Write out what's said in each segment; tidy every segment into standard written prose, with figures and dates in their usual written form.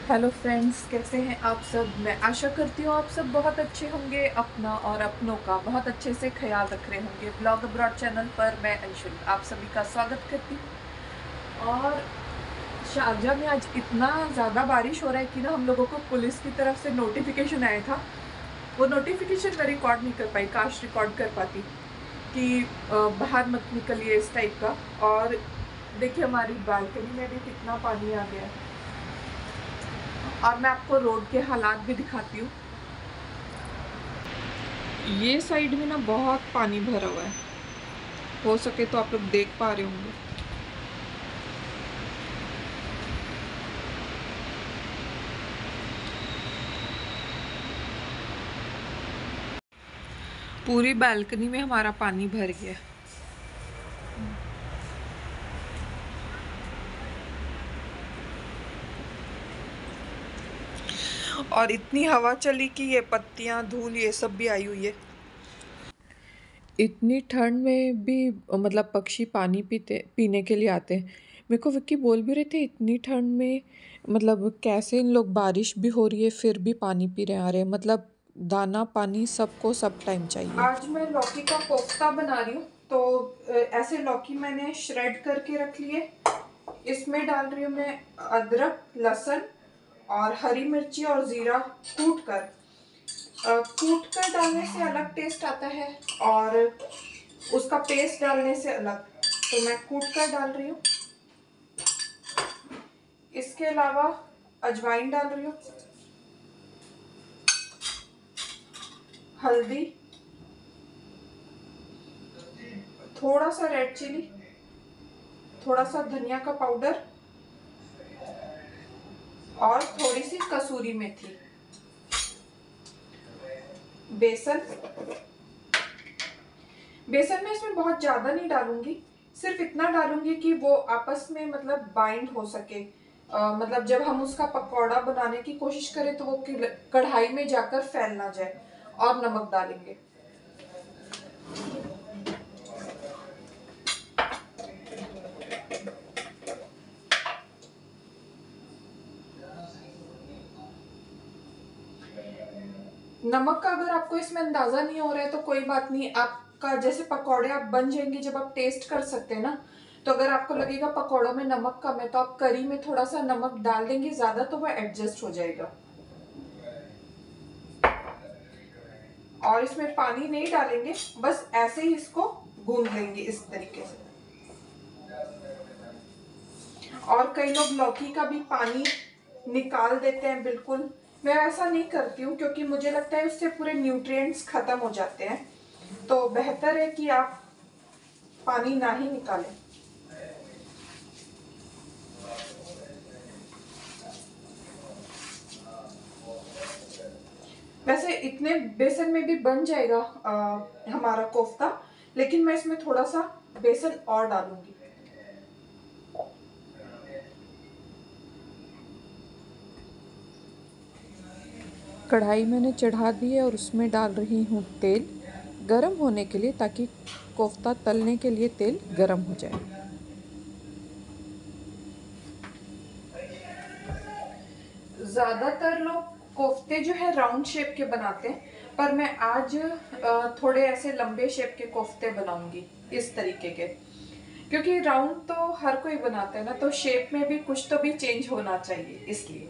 Hello friends, कैसे हैं आप सब। मैं आशा करती हूँ आप सब बहुत अच्छे होंगे, अपना और अपनों का बहुत अच्छे से ख्याल रख रहे होंगे। ब्लॉग अब्रॉड चैनल पर मैं अंशुल आप सभी का स्वागत करती हूँ। और शारजा में आज इतना ज़्यादा बारिश हो रहा है कि ना हम लोगों को पुलिस की तरफ से नोटिफिकेशन आया था। वो नोटिफिकेशन मैं रिकॉर्ड नहीं कर पाई, काश रिकॉर्ड कर पाती कि बाहर मत निकलिए इस टाइप का। और देखिए हमारी बालकनी में भी कितना पानी आ गया है। और मैं आपको रोड के हालात भी दिखाती हूँ। ये साइड में ना बहुत पानी भरा हुआ है, हो सके तो आप लोग देख पा रहे होंगे। पूरी बालकनी में हमारा पानी भर गया। और इतनी हवा चली कि ये पत्तियां धूल ये सब भी आई हुई है। इतनी ठंड में भी मतलब पक्षी पानी पीने के लिए आते हैं। मेरे को विक्की बोल भी रहे थे इतनी ठंड में मतलब कैसे इन लोग, बारिश भी हो रही है फिर भी पानी पी रहे आ रहे हैं। मतलब दाना पानी सबको सब टाइम चाहिए। आज मैं लौकी का कोफ्ता बना रही हूँ। तो ऐसे लौकी मैंने श्रेड करके रख लिए। इसमें डाल रही हूँ मैं अदरक, लहसुन और हरी मिर्ची और ज़ीरा कूट कर। कूट कर डालने से अलग टेस्ट आता है और उसका पेस्ट डालने से अलग। तो मैं कूट कर डाल रही हूँ। इसके अलावा अजवाइन डाल रही हूँ, हल्दी, थोड़ा सा रेड चिली, थोड़ा सा धनिया का पाउडर और थोड़ी सी कसूरी मेथी। बेसन, बेसन में इसमें बहुत ज़्यादा नहीं डालूंगी, सिर्फ इतना डालूंगी कि वो आपस में मतलब बाइंड हो सके। मतलब जब हम उसका पकौड़ा बनाने की कोशिश करें तो वो कढ़ाई में जाकर फैल ना जाए। और नमक डालेंगे। नमक का अगर आपको इसमें अंदाजा नहीं हो रहा है तो कोई बात नहीं, आपका जैसे पकौड़े आप बन जाएंगे जब आप टेस्ट कर सकते हैं ना। तो अगर आपको लगेगा पकौड़ों में नमक कम है तो आप करी में थोड़ा सा नमक डाल देंगे ज्यादा, तो वो एडजस्ट हो जाएगा। और इसमें पानी नहीं डालेंगे, बस ऐसे ही इसको गूंद लेंगे इस तरीके से। और कई लोग लौकी का भी पानी निकाल देते हैं, बिल्कुल मैं ऐसा नहीं करती हूँ क्योंकि मुझे लगता है उससे पूरे न्यूट्रिएंट्स खत्म हो जाते हैं। तो बेहतर है कि आप पानी ना ही निकालें। वैसे इतने बेसन में भी बन जाएगा हमारा कोफ्ता, लेकिन मैं इसमें थोड़ा सा बेसन और डालूंगी। कढ़ाई मैंने चढ़ा दी है और उसमें डाल रही हूँ तेल गरम होने के लिए, ताकि कोफ्ता तलने के लिए तेल गरम हो जाए। ज़्यादातर लोग कोफ्ते जो है राउंड शेप के बनाते हैं, पर मैं आज थोड़े ऐसे लंबे शेप के कोफ्ते बनाऊंगी इस तरीके के। क्योंकि राउंड तो हर कोई बनाता है ना, तो शेप में भी कुछ तो भी चेंज होना चाहिए इसलिए।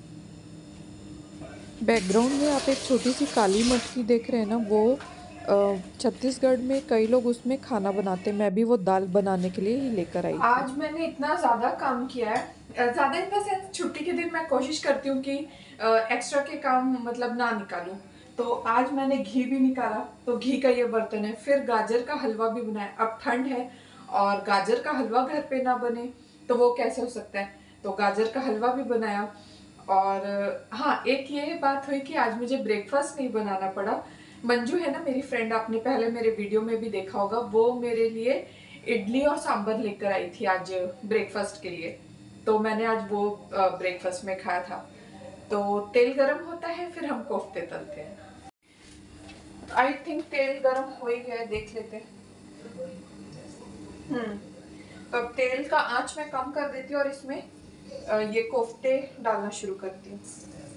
बैकग्राउंड में आप एक छोटी सी काली मटकी देख रहे हैं ना, वो छत्तीसगढ़ में कई लोग उसमें खाना बनाते हैं। मैं भी वो दाल बनाने के लिए ही लेकर आई थी। आज मैंने इतना ज़्यादा काम किया है, ज़्यादा इन द सेंस छुट्टी के दिन मैं कोशिश करती हूँ कि एक्स्ट्रा के काम मतलब ना निकालूं। तो आज मैंने घी भी निकाला, तो घी का ये बर्तन है। फिर गाजर का हलवा भी बनाया। अब ठंड है और गाजर का हलवा घर पे ना बने तो वो कैसे हो सकता है, तो गाजर का हलवा भी बनाया। और हाँ, एक ये बात हुई कि आज मुझे ब्रेकफास्ट नहीं बनाना पड़ा। मंजू है ना मेरी फ्रेंड, आपने पहले मेरे वीडियो में भी देखा होगा, वो मेरे लिए इडली और सांभर लेकर आई थी आज ब्रेकफास्ट के लिए। तो मैंने आज वो ब्रेकफास्ट में खाया था। तो तेल गरम होता है फिर हम कोफ्ते तलते हैं। आई थिंक तेल गरम हो ही गया है, देख लेते हैं। तो अब तेल का आंच मैं कम कर देती हूँ और इसमें ये कोफ्ते डालना शुरू करती हूँ।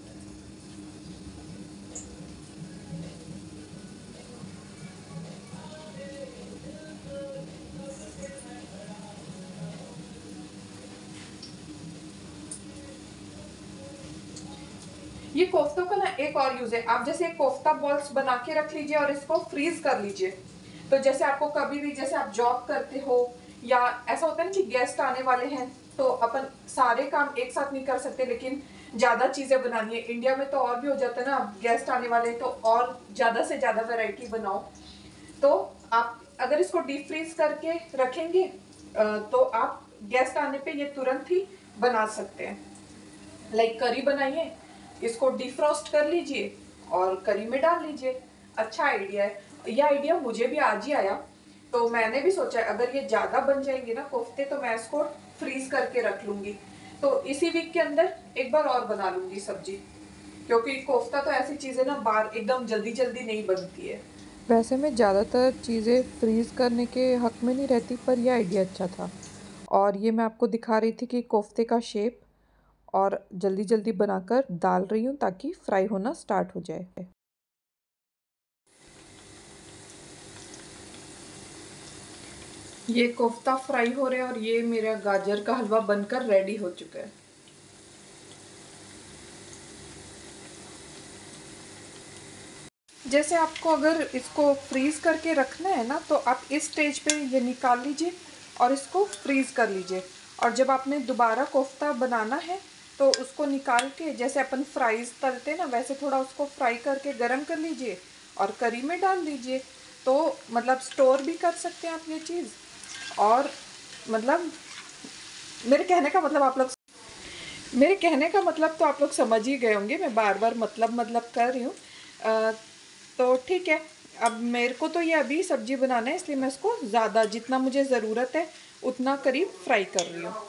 ये कोफ्तों का ना एक और यूज है, आप जैसे कोफ्ता बॉल्स बना के रख लीजिए और इसको फ्रीज कर लीजिए। तो जैसे आपको कभी भी, जैसे आप जॉब करते हो या ऐसा होता है ना कि गेस्ट आने वाले हैं, तो अपन सारे काम एक साथ नहीं कर सकते, लेकिन ज्यादा चीजें बनानी है। इंडिया में तो और भी हो जाता है ना, अब गेस्ट आने वाले तो और ज्यादा से ज्यादा वैरायटी बनाओ। तो आप अगर इसको डीप फ्रीज करके रखेंगे तो आप गेस्ट आने पे ये तुरंत ही बना सकते हैं। लाइक करी बनाइए, इसको डिफ्रॉस्ट कर लीजिए और करी में डाल लीजिए। अच्छा आइडिया है, यह आइडिया मुझे भी आज ही आया। तो मैंने भी सोचा अगर ये ज्यादा बन जाएंगे ना कोफ्ते तो मैं इसको फ्रीज करके रख लूंगी, तो इसी वीक के अंदर एक बार और बना लूंगी सब्जी, क्योंकि कोफ्ता तो ऐसी चीज है ना बाहर एकदम जल्दी जल्दी नहीं बनती है। वैसे मैं ज़्यादातर चीज़ें फ्रीज़ करने के हक में नहीं रहती, पर यह आइडिया अच्छा था। और ये मैं आपको दिखा रही थी कि कोफ्ते का शेप, और जल्दी जल्दी बनाकर डाल रही हूँ ताकि फ्राई होना स्टार्ट हो जाए। ये कोफ्ता फ्राई हो रहा है और ये मेरा गाजर का हलवा बनकर रेडी हो चुका है। जैसे आपको अगर इसको फ्रीज करके रखना है ना, तो आप इस स्टेज पे ये निकाल लीजिए और इसको फ्रीज कर लीजिए। और जब आपने दोबारा कोफ्ता बनाना है तो उसको निकाल के, जैसे अपन फ्राइज तलते ना वैसे थोड़ा उसको फ्राई करके गरम कर लीजिए और करी में डाल दीजिए। तो मतलब स्टोर भी कर सकते हैं आप ये चीज़। और मतलब मेरे कहने का मतलब आप लोग मेरे कहने का मतलब तो आप लोग समझ ही गए होंगे, मैं बार बार मतलब कर रही हूँ। तो ठीक है, अब मेरे को तो ये अभी सब्जी बनाना है, इसलिए मैं इसको ज़्यादा जितना मुझे ज़रूरत है उतना करीब फ्राई कर रही हूँ।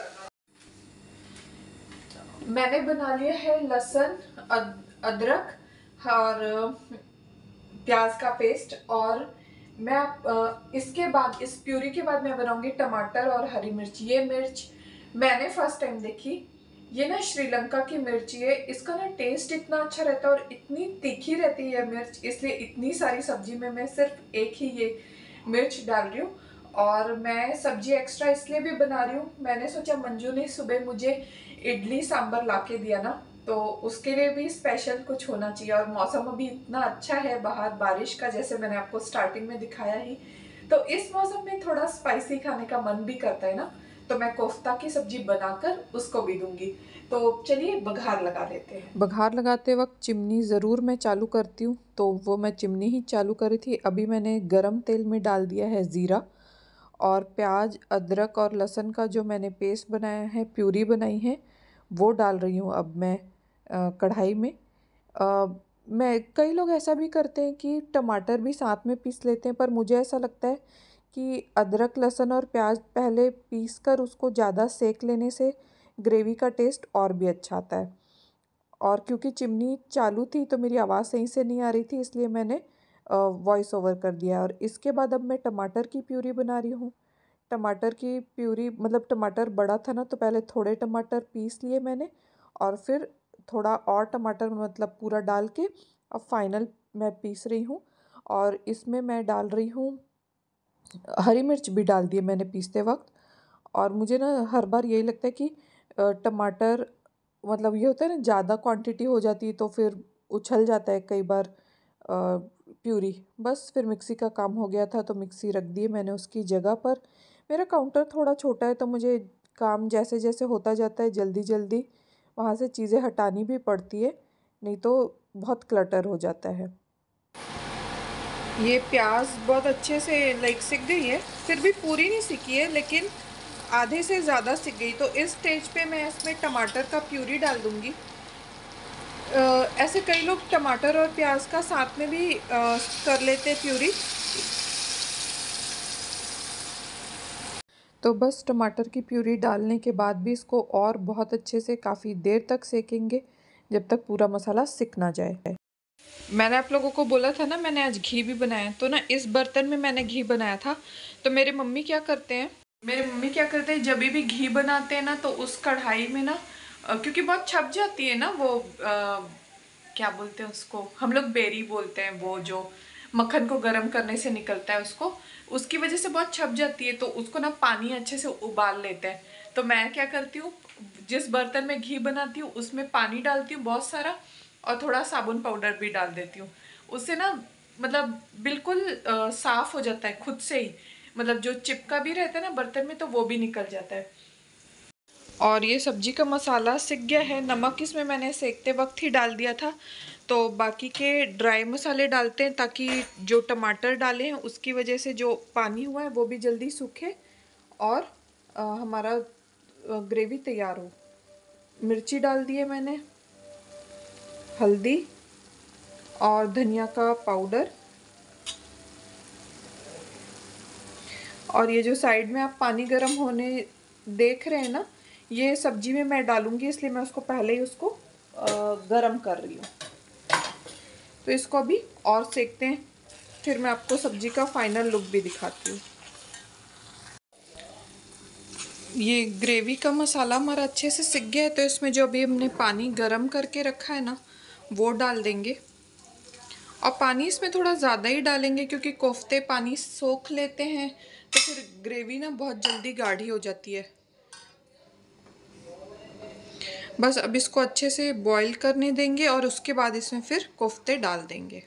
मैंने बना लिया है लहसुन, अदरक और प्याज का पेस्ट। और मैं इसके बाद, इस प्यूरी के बाद मैं बनाऊंगी टमाटर और हरी मिर्च। ये मिर्च मैंने फर्स्ट टाइम देखी। ये ना श्रीलंका की मिर्ची है, इसका ना टेस्ट इतना अच्छा रहता है और इतनी तीखी रहती है मिर्च, इसलिए इतनी सारी सब्जी में मैं सिर्फ एक ही ये मिर्च डाल रही हूँ। और मैं सब्जी एक्स्ट्रा इसलिए भी बना रही हूँ, मैंने सोचा मंजू ने सुबह मुझे इडली सांभर ला के दिया ना, तो उसके लिए भी स्पेशल कुछ होना चाहिए। और मौसम अभी इतना अच्छा है बाहर बारिश का, जैसे मैंने आपको स्टार्टिंग में दिखाया ही, तो इस मौसम में थोड़ा स्पाइसी खाने का मन भी करता है ना, तो मैं कोफ्ता की सब्जी बनाकर उसको भी दूंगी। तो चलिए बघार लगा लेते हैं। बघार लगाते वक्त चिमनी ज़रूर मैं चालू करती हूँ, तो वो मैं चिमनी ही चालू करी थी। अभी मैंने गरम तेल में डाल दिया है ज़ीरा, और प्याज, अदरक और लहसुन का जो मैंने पेस्ट बनाया है, प्यूरी बनाई है, वो डाल रही हूँ अब मैं कढ़ाई में। मैं कई लोग ऐसा भी करते हैं कि टमाटर भी साथ में पीस लेते हैं, पर मुझे ऐसा लगता है कि अदरक, लहसुन और प्याज पहले पीस कर उसको ज़्यादा सेक लेने से ग्रेवी का टेस्ट और भी अच्छा आता है। और क्योंकि चिमनी चालू थी तो मेरी आवाज़ सही से नहीं आ रही थी, इसलिए मैंने वॉइस ओवर कर दिया। और इसके बाद अब मैं टमाटर की प्यूरी बना रही हूँ। टमाटर की प्यूरी मतलब टमाटर बड़ा था ना, तो पहले थोड़े टमाटर पीस लिए मैंने, और फिर थोड़ा और टमाटर मतलब पूरा डाल के अब फाइनल मैं पीस रही हूँ। और इसमें मैं डाल रही हूँ, हरी मिर्च भी डाल दिए मैंने पीसते वक्त। और मुझे ना हर बार यही लगता है कि टमाटर मतलब ये होता है ना, ज़्यादा क्वांटिटी हो जाती है तो फिर उछल जाता है कई बार प्यूरी। बस फिर मिक्सी का काम हो गया था तो मिक्सी रख दी मैंने उसकी जगह पर। मेरा काउंटर थोड़ा छोटा है तो मुझे काम जैसे जैसे होता जाता है जल्दी जल्दी वहाँ से चीज़ें हटानी भी पड़ती है, नहीं तो बहुत क्लटर हो जाता है। ये प्याज बहुत अच्छे से लाइक सिक गई है, फिर भी पूरी नहीं सिकी है, लेकिन आधे से ज़्यादा सिक गई। तो इस स्टेज पे मैं इसमें टमाटर का प्यूरी डाल दूँगी। ऐसे कई लोग टमाटर और प्याज का साथ में भी कर लेते प्यूरी। तो बस टमाटर की प्यूरी डालने के बाद भी इसको और बहुत अच्छे से काफ़ी देर तक सेकेंगे, जब तक पूरा मसाला सिक ना जाए। मैंने आप लोगों को बोला था ना मैंने आज घी भी बनाया, तो ना इस बर्तन में मैंने घी बनाया था। तो मेरे मम्मी क्या करते हैं, मेरे मम्मी क्या करते हैं, जब भी घी बनाते हैं ना तो उस कढ़ाई में ना क्योंकि बहुत छप जाती है ना वो क्या बोलते हैं उसको, हम लोग बेरी बोलते हैं, वो जो मक्खन को गर्म करने से निकलता है उसको, उसकी वजह से बहुत छप जाती है, तो उसको ना पानी अच्छे से उबाल लेते हैं। तो मैं क्या करती हूँ, जिस बर्तन में घी बनाती हूँ उसमें पानी डालती हूँ बहुत सारा, और थोड़ा साबुन पाउडर भी डाल देती हूँ। उससे ना मतलब बिल्कुल साफ हो जाता है खुद से ही, मतलब जो चिपका भी रहता है ना बर्तन में तो वो भी निकल जाता है। और ये सब्जी का मसाला सिक गया है, नमक इसमें मैंने सेकते वक्त ही डाल दिया था। तो बाकी के ड्राई मसाले डालते हैं ताकि जो टमाटर डाले हैं उसकी वजह से जो पानी हुआ है वो भी जल्दी सूखे और हमारा ग्रेवी तैयार हो। मिर्ची डाल दी है मैंने, हल्दी और धनिया का पाउडर, और ये जो साइड में आप पानी गर्म होने देख रहे हैं ना, ये सब्जी में मैं डालूंगी, इसलिए मैं उसको पहले ही उसको गरम कर रही हूँ। तो इसको अभी और सेकते हैं, फिर मैं आपको सब्जी का फाइनल लुक भी दिखाती हूँ। ये ग्रेवी का मसाला हमारा अच्छे से सिक गया है, तो इसमें जो अभी हमने पानी गरम करके रखा है ना वो डाल देंगे। और पानी इसमें थोड़ा ज़्यादा ही डालेंगे क्योंकि कोफ्ते पानी सोख लेते हैं, तो फिर ग्रेवी ना बहुत जल्दी गाढ़ी हो जाती है। बस अब इसको अच्छे से बॉईल करने देंगे और उसके बाद इसमें फिर कोफ्ते डाल देंगे।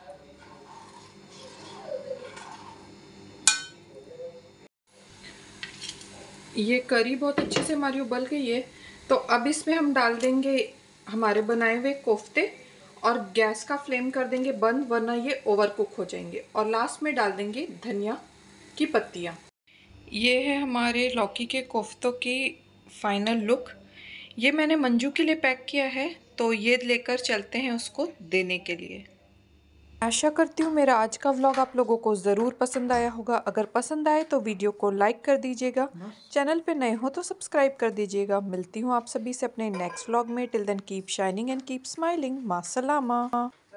ये करी बहुत अच्छे से हमारी उबल गई है, तो अब इसमें हम डाल देंगे हमारे बनाए हुए कोफ्ते और गैस का फ्लेम कर देंगे बंद, वरना ये ओवर कुक हो जाएंगे। और लास्ट में डाल देंगे धनिया की पत्तियाँ। ये है हमारे लौकी के कोफ्तों की फाइनल लुक। ये मैंने मंजू के लिए पैक किया है, तो ये लेकर चलते हैं उसको देने के लिए। आशा करती हूँ मेरा आज का व्लॉग आप लोगों को ज़रूर पसंद आया होगा। अगर पसंद आए तो वीडियो को लाइक कर दीजिएगा, चैनल पे नए हो तो सब्सक्राइब कर दीजिएगा। मिलती हूँ आप सभी से अपने नेक्स्ट व्लॉग में। Till then keep shining and keep smiling. मां सलामा।